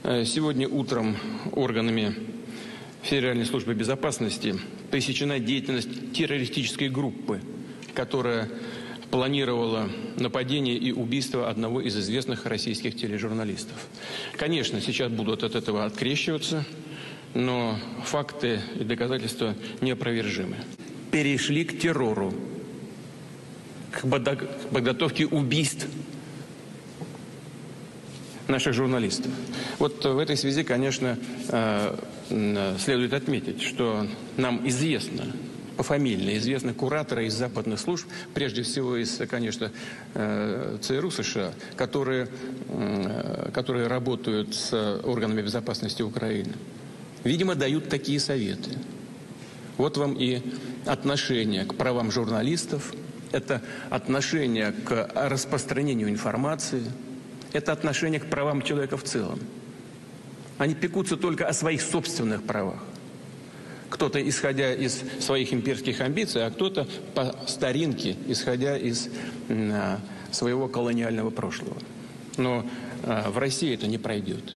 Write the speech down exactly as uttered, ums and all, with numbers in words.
Сегодня утром органами Федеральной службы безопасности пресечена деятельность террористической группы, которая планировала нападение и убийство одного из известных российских тележурналистов. Конечно, сейчас будут от этого открещиваться, но факты и доказательства неопровержимы. Перешли к террору, к подготовке убийств наших журналистов. Вот в этой связи, конечно, следует отметить, что нам известно, пофамильно известны кураторы из западных служб, прежде всего из, конечно, ЦРУ США, которые, которые работают с органами безопасности Украины. Видимо, дают такие советы. Вот вам и отношение к правам журналистов, это отношение к распространению информации, это отношение к правам человека в целом. Они пекутся только о своих собственных правах. Кто-то, исходя из своих имперских амбиций, а кто-то по старинке, исходя из своего колониального прошлого. Но в России это не пройдет.